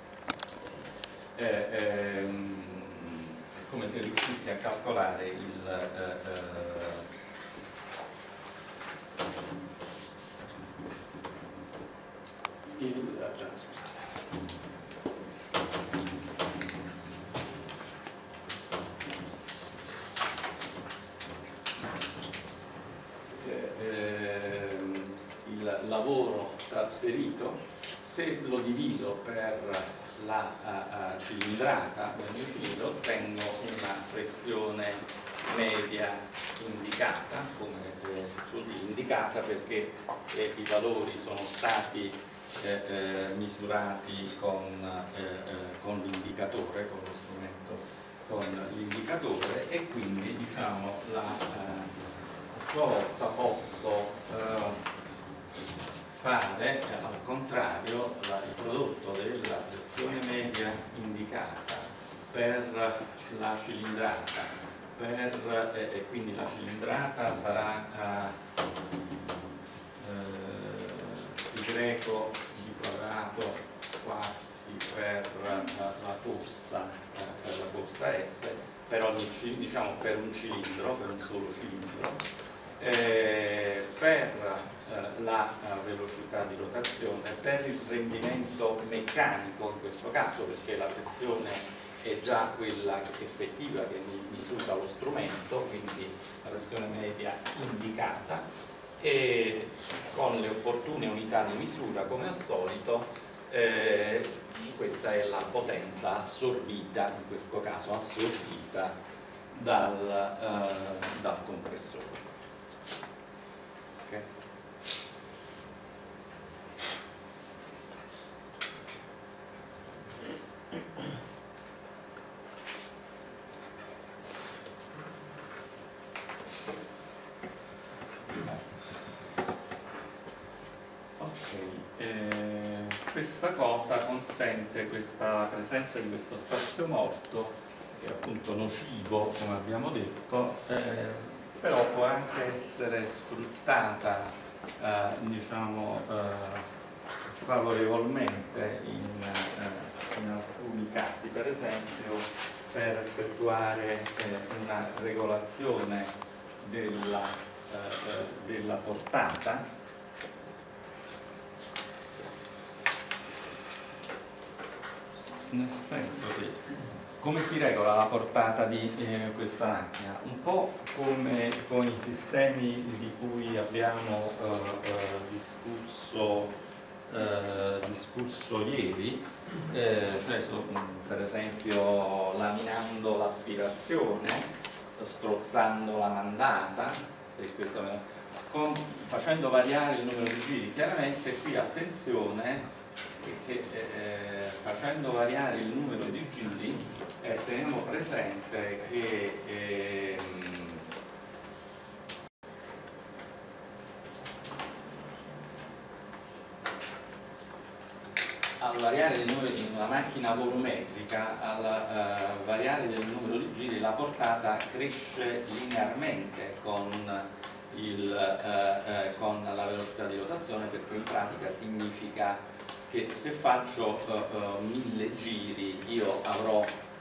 Speaker 2: il lavoro trasferito. Se lo divido per la cilindrata del mio cilindro, ottengo una pressione media indicata, come si suol dire, indicata perché i valori sono stati misurati con l'indicatore, con lo strumento con l'indicatore, e quindi diciamo a sua volta posso fare al contrario il prodotto della pressione media indicata per la cilindrata, e quindi la cilindrata sarà pi greco di quadrato quarti per la corsa S per ogni diciamo per un cilindro, per un solo cilindro, per la velocità di rotazione, per il rendimento meccanico in questo caso, perché la pressione è già quella effettiva che misura lo strumento, quindi la pressione media indicata, e con le opportune unità di misura come al solito. Questa è la potenza assorbita, in questo caso assorbita dal compressore. Okay. Questa cosa consente, questa presenza di questo spazio morto
Speaker 1: è appunto nocivo, come abbiamo detto, però può anche essere sfruttata diciamo, favorevolmente in alcuni casi, per esempio per effettuare una regolazione della portata, nel senso che come si regola la portata di questa macchina? Un po' come con i sistemi di cui abbiamo discusso ieri, cioè per esempio laminando l'aspirazione, strozzando la mandata, facendo variare il numero di giri. Chiaramente qui attenzione che facendo variare il numero di giri teniamo presente che al variare del numero di una macchina volumetrica, al variare del numero di giri, la portata cresce linearmente con la velocità di rotazione, perché in pratica significa che se faccio 1000 giri io avrò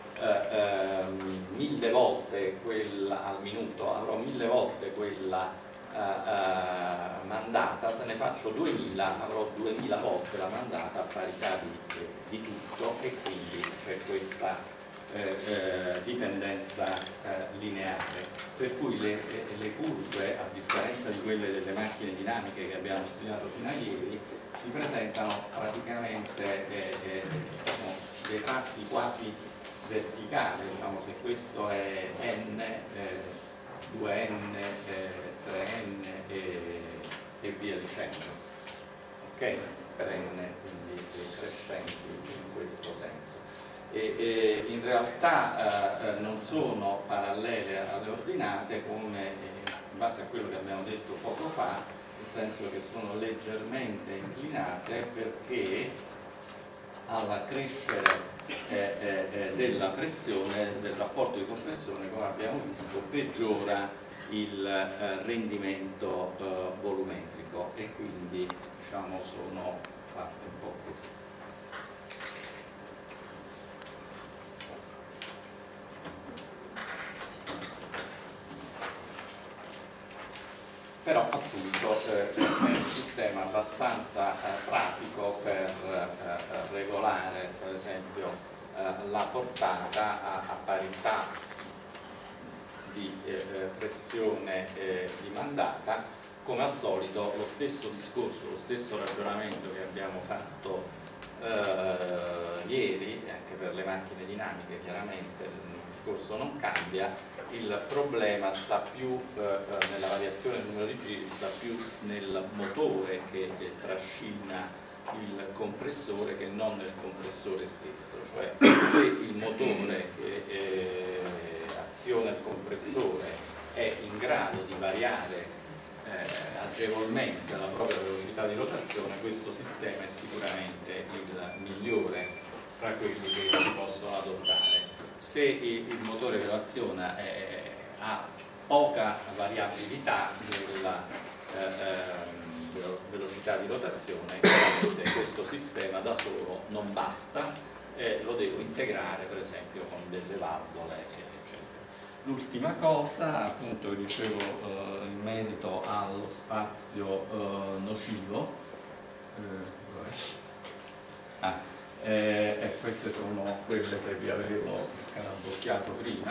Speaker 1: 1000 volte quella al minuto, avrò 1000 volte quella mandata. Se ne faccio 2000 avrò 2000 volte la mandata a parità di tutto, e quindi c'è questa dipendenza lineare, per cui le curve, a differenza di quelle delle macchine dinamiche che abbiamo studiato fino a ieri, si presentano praticamente dei tratti quasi verticali, diciamo, se questo è n, 2n, 3n e via dicendo, ok? Perenne, quindi crescenti in questo senso. In realtà non sono parallele alle ordinate, come in base a quello che abbiamo detto poco fa, nel senso che sono leggermente inclinate, perché alla crescere della pressione, del rapporto di compressione, come abbiamo visto, peggiora il rendimento volumetrico, e quindi diciamo sono fatte un po' così. Però appunto è un sistema abbastanza pratico per regolare, per esempio, la portata a parità di pressione di mandata. Come al solito lo stesso discorso, lo stesso ragionamento che abbiamo fatto ieri, anche per le macchine dinamiche, chiaramente il discorso non cambia. Il problema sta più nella variazione del numero di giri, sta più nel motore che trascina il compressore che non nel compressore stesso. Cioè, se il motore che aziona il compressore è in grado di variare agevolmente la propria velocità di rotazione, questo sistema è sicuramente il migliore tra quelli che si possono adottare. Se il motore che lo aziona ha poca variabilità nella velocità di rotazione, chiaramente questo sistema da solo non basta, lo devo integrare per esempio con delle valvole, eccetera. L'ultima cosa, appunto, che dicevo in merito allo spazio nocivo, queste sono quelle che vi avevo scarabocchiato prima.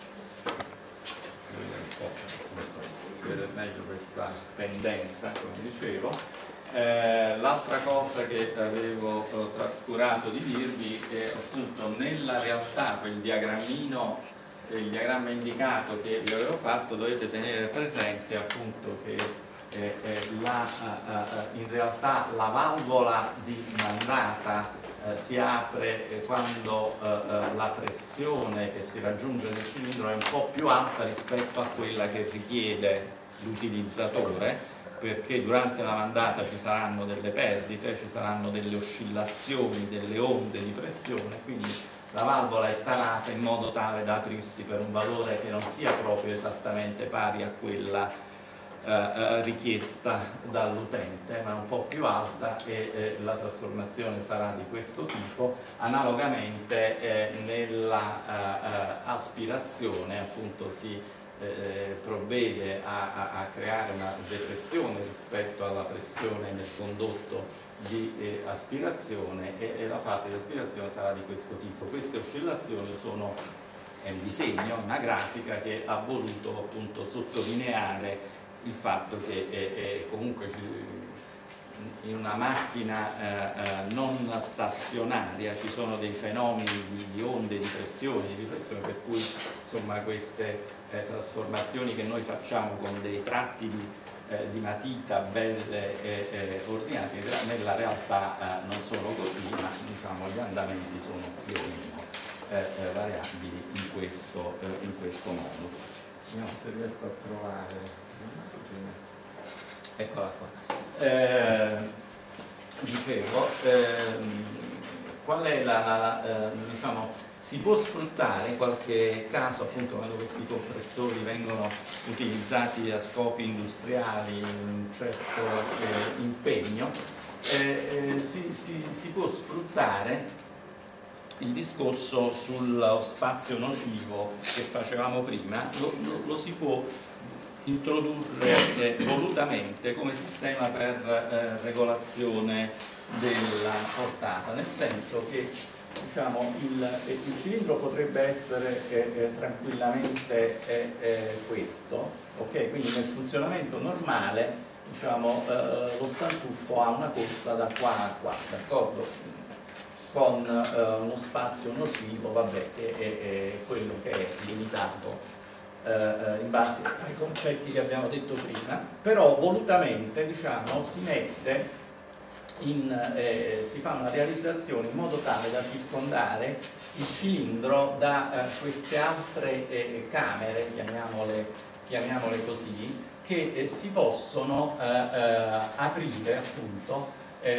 Speaker 1: Vedere meglio questa tendenza, come dicevo. L'altra cosa che avevo trascurato di dirvi è appunto nella realtà quel diagrammino, il diagramma indicato che vi avevo fatto, dovete tenere presente appunto che in realtà la valvola di mandata si apre quando la pressione che si raggiunge nel cilindro è un po' più alta rispetto a quella che richiede l'utilizzatore, perché durante la mandata ci saranno delle perdite, ci saranno delle oscillazioni, delle onde di pressione, quindi
Speaker 2: la valvola è tarata in modo tale da aprirsi per un valore che non sia proprio esattamente pari a quella richiesta dall'utente, ma un po' più alta, e la trasformazione sarà di questo tipo. Analogamente nella aspirazione appunto si provvede a creare una depressione rispetto alla pressione nel condotto di aspirazione, e la fase di aspirazione sarà di questo tipo. Queste oscillazioni è un disegno, una grafica che ha voluto appunto sottolineare il fatto che comunque in una macchina non stazionaria ci sono dei fenomeni di onde, di pressione, per cui insomma queste trasformazioni che noi facciamo con dei tratti di matita belle e ordinate nella realtà non sono così, ma diciamo gli andamenti sono più o meno variabili in questo modo. Vediamo se riesco a trovare. Eccola qua. Dicevo, qual è diciamo, si può sfruttare in qualche caso, appunto, quando questi compressori vengono utilizzati a scopi industriali in un certo impegno, si può sfruttare il discorso sullo spazio nocivo che facevamo prima, lo si può introdurre volutamente come sistema per regolazione della portata, nel senso che diciamo, il cilindro potrebbe essere tranquillamente questo, ok? Quindi nel funzionamento normale diciamo, lo stantuffo ha una corsa da qua a qua, d'accordo? Con uno spazio nocivo, vabbè, che è quello che è limitato in base ai concetti che abbiamo detto prima, però volutamente diciamo, si fa una realizzazione in modo tale da circondare il cilindro da queste altre camere, chiamiamole così, che si possono aprire appunto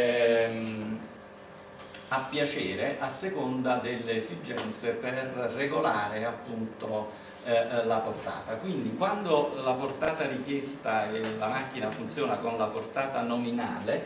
Speaker 2: a piacere a seconda delle esigenze per regolare appunto la portata. Quindi quando la portata richiesta e la macchina funziona con la portata nominale,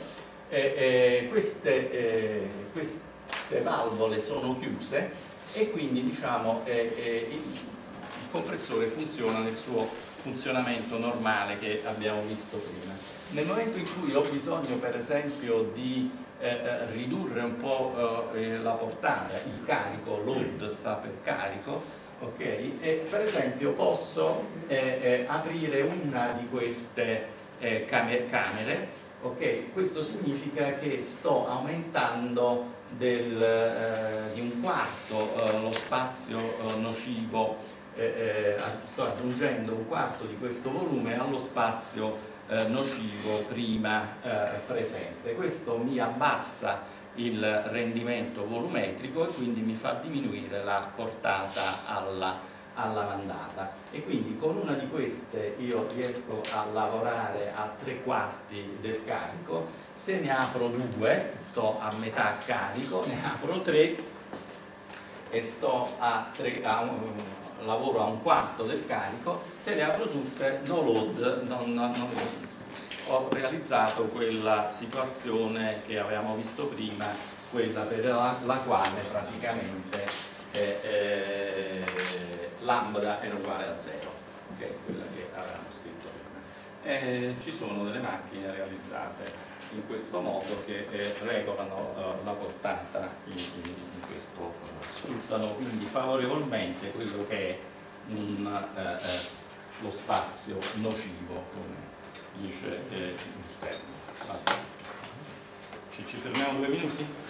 Speaker 2: queste valvole sono chiuse e quindi diciamo, il compressore funziona nel suo funzionamento normale che abbiamo visto prima. Nel momento in cui ho bisogno per esempio di ridurre un po' la portata, il carico, load sta per carico, ok? E per esempio posso aprire una di queste camere, ok? Questo significa che sto aumentando di un quarto lo spazio nocivo, sto aggiungendo un quarto di questo volume allo spazio nocivo prima presente. Questo mi abbassa il rendimento volumetrico e quindi mi fa diminuire la portata alla mandata, e quindi con una di queste io riesco a lavorare a 3/4 del carico. Se ne apro 2 sto a metà carico, ne apro 3 e sto lavoro a 1/4 del carico. Se le apro tutte no load, ho realizzato quella situazione che avevamo visto prima, quella per la quale praticamente lambda era uguale a 0, okay? Quella che avevamo scritto prima. Ci sono delle macchine realizzate in questo modo che regolano la portata in questo, sfruttano quindi favorevolmente quello che è lo spazio nocivo, come dice il termine. Ci fermiamo 2 minuti?